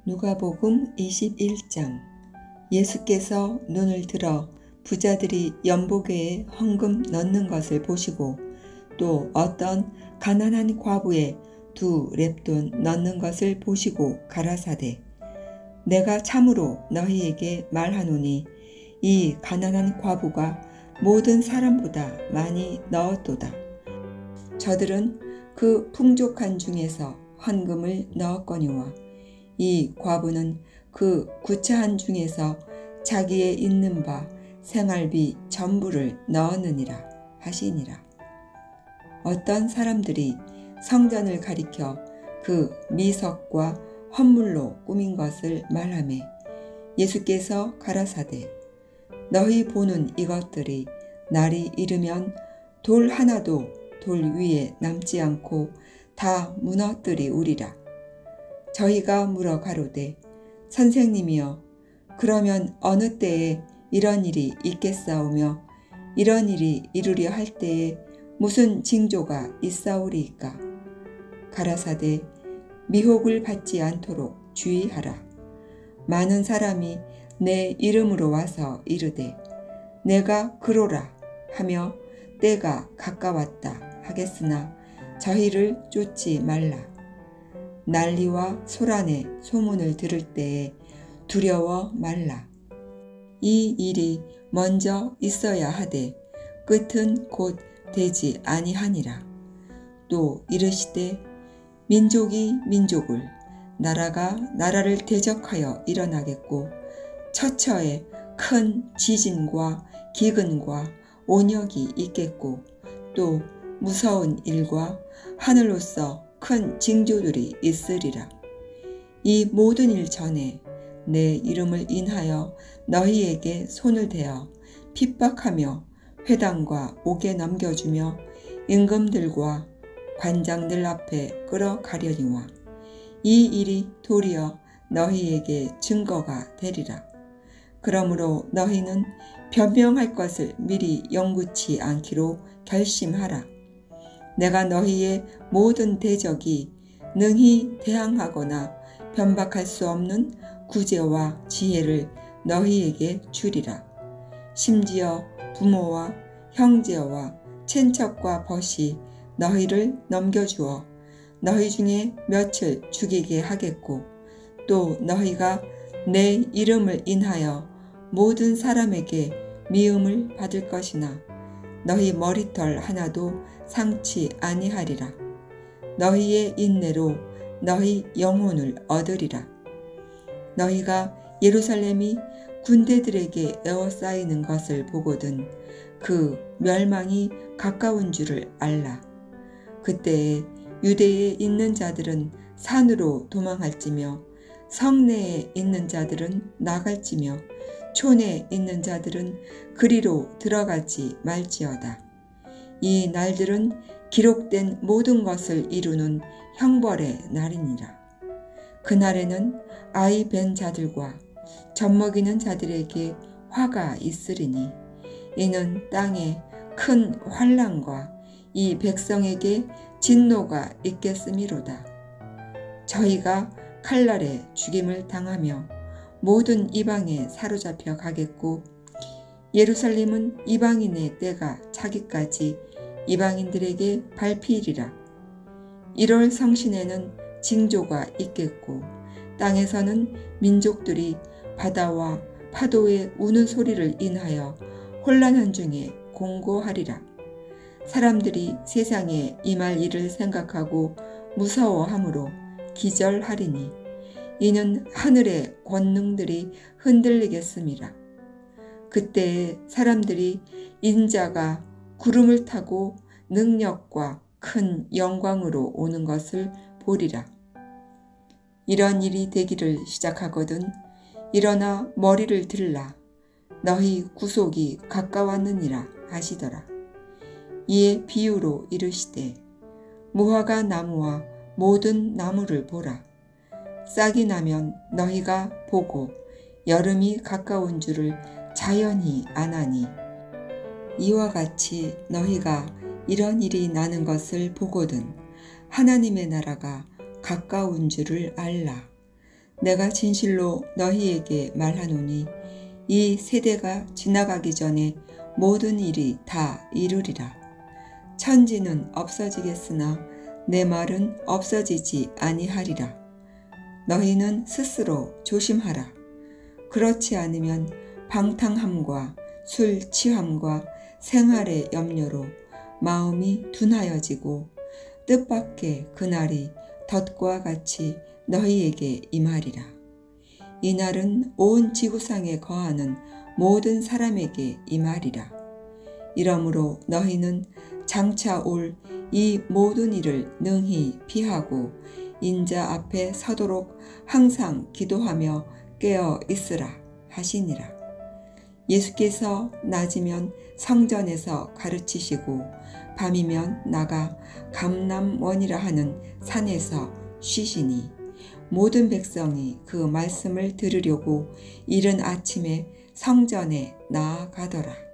누가복음 21장. 예수께서 눈을 들어 부자들이 연복에 헌금 넣는 것을 보시고 또 어떤 가난한 과부의 2렙돈 넣는 것을 보시고 가라사대, 내가 참으로 너희에게 말하노니 이 가난한 과부가 모든 사람보다 많이 넣었도다. 저들은 그 풍족한 중에서 헌금을 넣었거니와 이 과부는 그 구차한 중에서 자기의 있는 바 생활비 전부를 넣었느니라 하시니라. 어떤 사람들이 성전을 가리켜 그 미석과 헌물로 꾸민 것을 말하매 예수께서 가라사대, 너희 보는 이것들이 날이 이르면 돌 하나도 돌 위에 남지 않고 다 무너뜨리우리라. 저희가 물어 가로되, 선생님이여, 그러면 어느 때에 이런 일이 있겠사오며 이런 일이 이루려 할 때에 무슨 징조가 있사오리이까? 가라사대, 미혹을 받지 않도록 주의하라. 많은 사람이 내 이름으로 와서 이르되 내가 그로라 하며 때가 가까웠다 하겠으나 저희를 쫓지 말라. 난리와 소란의 소문을 들을 때에 두려워 말라. 이 일이 먼저 있어야 하되 끝은 곧 되지 아니하니라. 또 이르시되 민족이 민족을, 나라가 나라를 대적하여 일어나겠고 처처에 큰 지진과 기근과 온역이 있겠고 또 무서운 일과 하늘로서 큰 징조들이 있으리라. 이 모든 일 전에 내 이름을 인하여 너희에게 손을 대어 핍박하며 회당과 옥에 넘겨주며 임금들과 관장들 앞에 끌어가려니와 이 일이 도리어 너희에게 증거가 되리라. 그러므로 너희는 변명할 것을 미리 영구치 않기로 결심하라. 내가 너희의 모든 대적이 능히 대항하거나 변박할 수 없는 구제와 지혜를 너희에게 주리라. 심지어 부모와 형제와 친척과 벗이 너희를 넘겨주어 너희 중에 몇을 죽이게 하겠고 또 너희가 내 이름을 인하여 모든 사람에게 미움을 받을 것이나 너희 머리털 하나도 상치 아니하리라. 너희의 인내로 너희 영혼을 얻으리라. 너희가 예루살렘이 군대들에게 에워싸이는 것을 보거든 그 멸망이 가까운 줄을 알라. 그때에 유대에 있는 자들은 산으로 도망할지며 성내에 있는 자들은 나갈지며 촌에 있는 자들은 그리로 들어가지 말지어다. 이 날들은 기록된 모든 것을 이루는 형벌의 날이니라. 그날에는 아이 뵌 자들과 젖먹이는 자들에게 화가 있으리니 이는 땅에 큰 환난과 이 백성에게 진노가 있겠음이로다. 저희가 칼날에 죽임을 당하며 모든 이방에 사로잡혀 가겠고 예루살렘은 이방인의 때가 차기까지 이방인들에게 밟히리라. 1월 성신에는 징조가 있겠고 땅에서는 민족들이 바다와 파도의 우는 소리를 인하여 혼란한 중에 공고하리라. 사람들이 세상에 임할 일을 생각하고 무서워하므로 기절하리니 이는 하늘의 권능들이 흔들리겠음이라. 그때에 사람들이 인자가 구름을 타고 능력과 큰 영광으로 오는 것을 보리라. 이런 일이 되기를 시작하거든 일어나 머리를 들라. 너희 구속이 가까웠느니라 하시더라. 이에 비유로 이르시되 무화과 나무와 모든 나무를 보라. 싹이 나면 너희가 보고 여름이 가까운 줄을 자연히 아나니 이와 같이 너희가 이런 일이 나는 것을 보거든 하나님의 나라가 가까운 줄을 알라. 내가 진실로 너희에게 말하노니 이 세대가 지나가기 전에 모든 일이 다 이루리라. 천지는 없어지겠으나 내 말은 없어지지 아니하리라. 너희는 스스로 조심하라. 그렇지 않으면 방탕함과 술 취함과 생활의 염려로 마음이 둔하여지고 뜻밖의 그날이 덫과 같이 너희에게 임하리라. 이날은 온 지구상에 거하는 모든 사람에게 임하리라. 이러므로 너희는 장차 올 이 모든 일을 능히 피하고 인자 앞에 서도록 항상 기도하며 깨어 있으라 하시니라. 예수께서 낮이면 성전에서 가르치시고 밤이면 나가 감람원이라 하는 산에서 쉬시니 모든 백성이 그 말씀을 들으려고 이른 아침에 성전에 나아가더라.